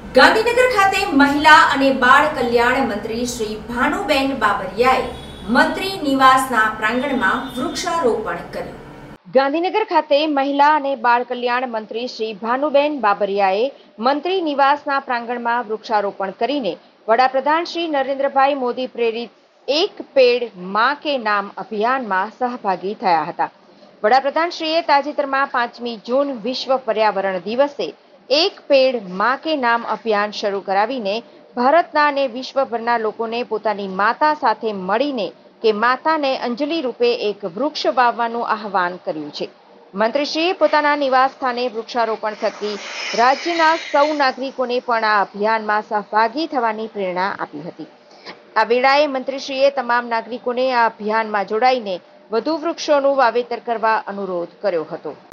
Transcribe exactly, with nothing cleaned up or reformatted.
ગાંધીનગર ખાતે મહિલા અને બાળ કલ્યાણ મંત્રી શ્રી ભાનુબેન બાબરિયાએ મંત્રી નિવાસના પ્રાંગણમાં વૃક્ષારોપણ કર્યું। ગાંધીનગર ખાતે મહિલા અને બાળ કલ્યાણ મંત્રી શ્રી ભાનુબેન બાબરિયાએ મંત્રી નિવાસના પ્રાંગણમાં વૃક્ષારોપણ કરીને વડાપ્રધાન શ્રી નરેન્દ્રભાઈ મોદી પ્રેરિત એક પેડ માં કે નામ અભિયાનમાં સહભાગી થયા હતા। વડાપ્રધાનશ્રીએ તાજેતરમાં પાંચમી જૂન વિશ્વ પર્યાવરણ દિવસે એક પેડ માં કે નામ અભિયાન શરૂ કરાવીને ભારતના અને વિશ્વભરના લોકોને પોતાની માતા સાથે મળીને કે માતાને અંજલિ રૂપે એક વૃક્ષ વાવવાનું આહવાન કર્યું છે। મંત્રીશ્રીએ પોતાના નિવાસ સ્થાને વૃક્ષારોપણ થકી રાજ્યના સૌ નાગરિકોને પણ આ અભિયાનમાં સહભાગી થવાની પ્રેરણા આપી હતી। આ વેળાએ મંત્રીશ્રીએ તમામ નાગરિકોને આ અભિયાનમાં જોડાઈને વધુ વૃક્ષોનું વાવેતર કરવા અનુરોધ કર્યો હતો।